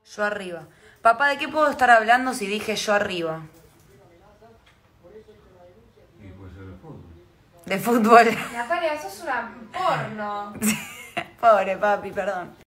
Yo arriba. Papá, ¿de qué puedo estar hablando si dije yo arriba? Y puede ser de fútbol. De fútbol. Natalia, sos una porno. Pobre papi, perdón.